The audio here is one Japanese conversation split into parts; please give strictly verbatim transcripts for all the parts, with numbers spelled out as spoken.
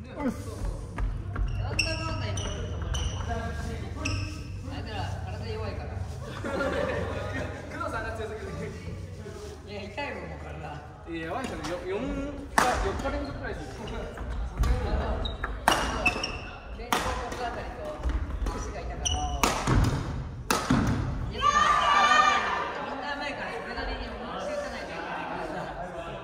なんだかんだ言ってると思って。あいつら体弱いから。 工藤さんが強すぎる。 いや痛いもんもう体。 いややばいですよね。よんかよっか連続くらいですよ。 肩甲骨あたりと腰が痛かった。みんな前からそれなりに打ち打たないといけないからさ。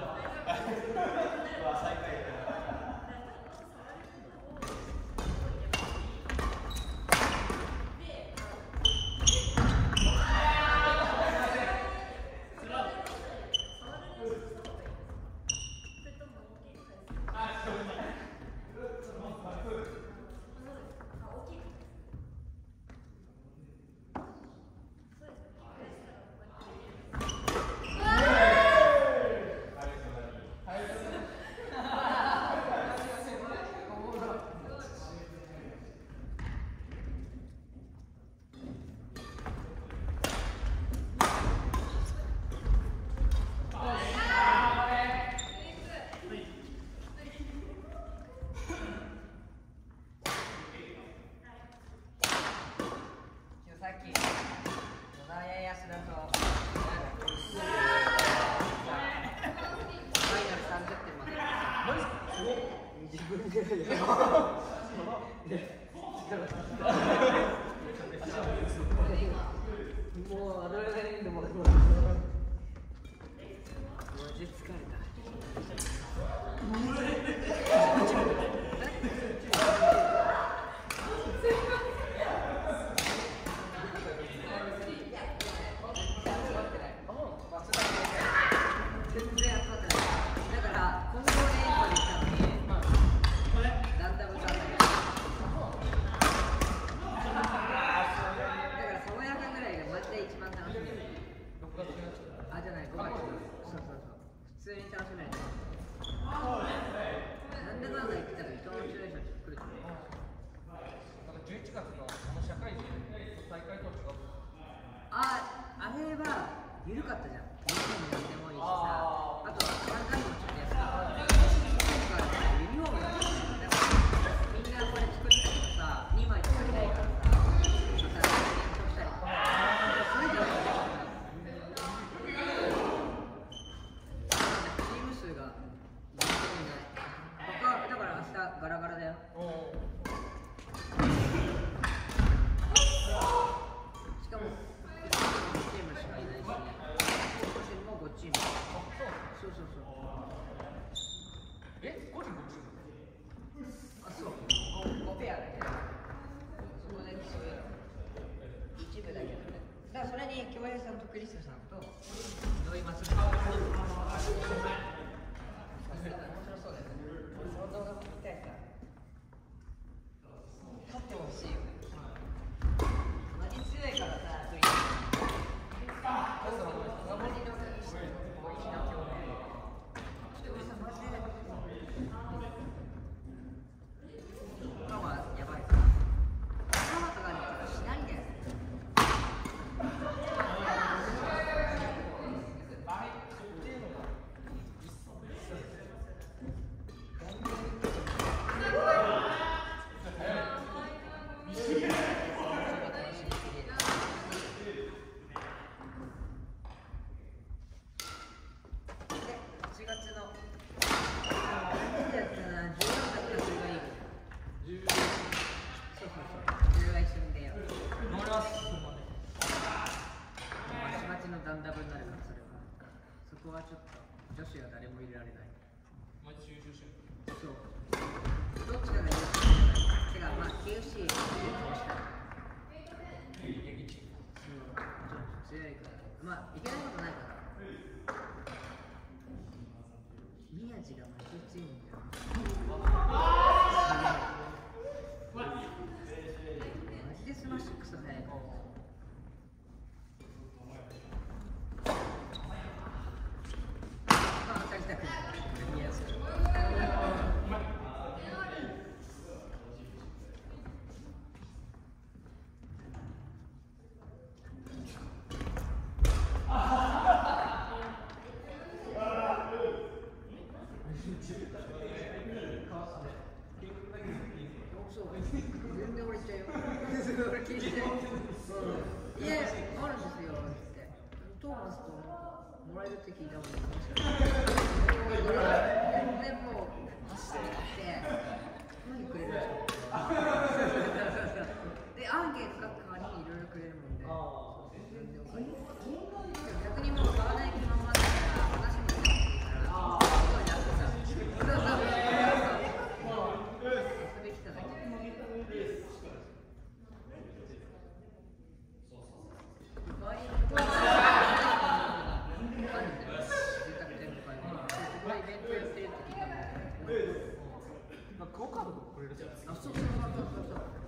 さっき野田や安田とファイナルさんじゅってんまで自分でもうアドレナリンでもマジ疲れた。あ、じゃない、ごがつ。そうそうそう。普通に楽しめる。なんでなんだ言ってたら、伊藤のシチュエーション来ると思う。 なんかじゅういちがつのあの社会人大会と違う。 あ、あれは緩かったじゃん。ユニフォームでもいいしさ。あとはワンタイムもちょっと安かった。ユニフォームがみんなこれ作ったりとかさ、にまい作りたいからさ、また連投したりとか。それでいいよ。ガラガラだよ。しかもごチームしかいないし、今年もごチーム。そうそうそう。 え、個人ごチーム？ あ、そう。ごペアだけど。そこで競える。一部だけどね。だからそれに京平さんとクリスさんと土井松村。面白そうだよね。その動画も見たいさ。勝ってほしいよね。マジ強いからさ、クリス。マジのいい人、もういいな、今日ね。ちょっとクリスさん、マジで。今はやばいさ。頭とかにとかしないんだよね。ダンダブになるから、それはそこはちょっと女子は誰も入れられない。 毎日優秀してる。 そう、どっちかが優秀じゃない。てかまあ ケーエフシー 優勝したい。 激チーム。 そう、強いからまあいけないことないから。宮地がマジ強いんだよ。マジでスマッシュクソ速い。 ピンクそう全然俺言っちゃうよ俺聞いて、うん、家あるんですよってトーマスとなんかもらえるって聞いたもんねでもう走ってきて何くれるんですかでアンケート書く代わりにいろいろくれるもんで全然おかしい逆にもう買わない気ままだから話もできないからすごい楽さそうそう遊び来ただけでクオカードとかくれるじゃないですか。 あ、そうそうそうそうそう。